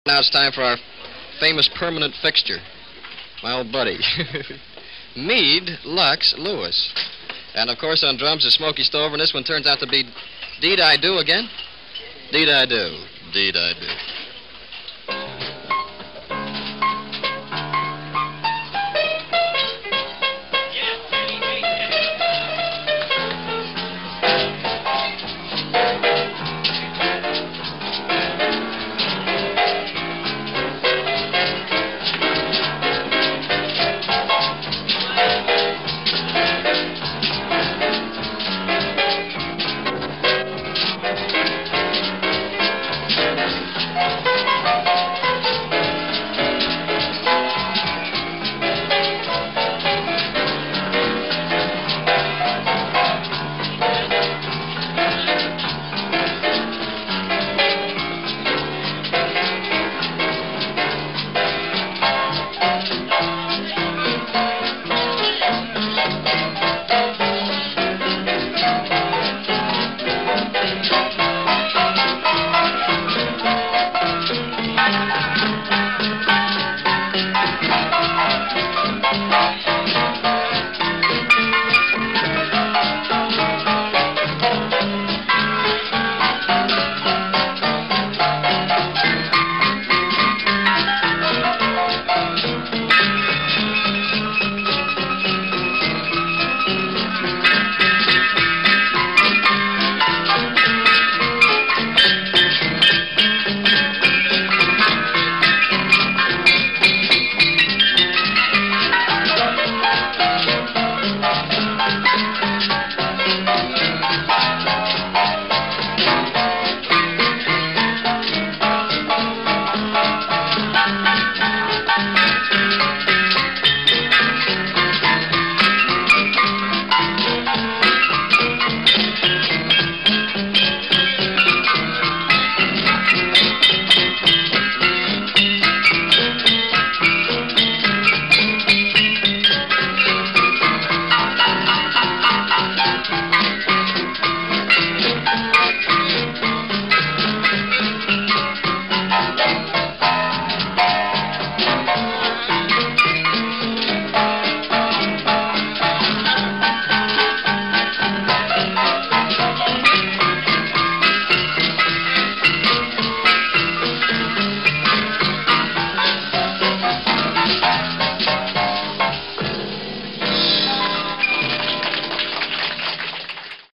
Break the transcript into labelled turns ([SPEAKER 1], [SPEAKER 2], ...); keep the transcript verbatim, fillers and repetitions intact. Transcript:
[SPEAKER 1] Now it's time for our famous permanent fixture, my old buddy, Meade Lux Lewis. And, of course, on drums is Smokey Stover, and this one turns out to be Deed I Do again? Deed I Do. Deed I Do.